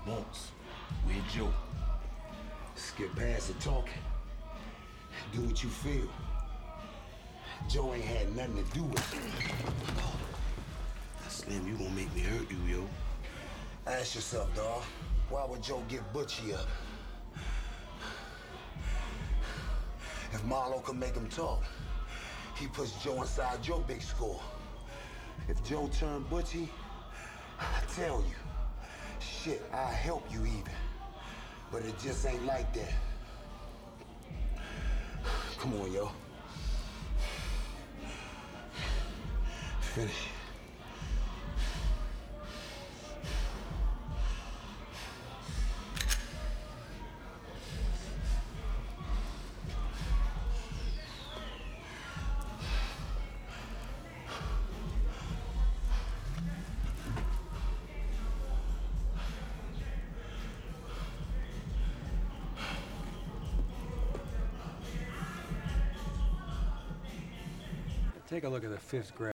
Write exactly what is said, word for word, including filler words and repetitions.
wants. With Joe. Skip past the talking. Do what you feel. Joe ain't had nothing to do with it. Slim, you gonna make me hurt you, yo. Ask yourself, dawg. Why would Joe give Butchie up? If Marlo could make him talk, he puts Joe inside your big score. If Joe turned Butchie, I tell you, shit, I'll help you even. But it just ain't like that. Come on, yo. Finish it. Take a look at the fifth grade.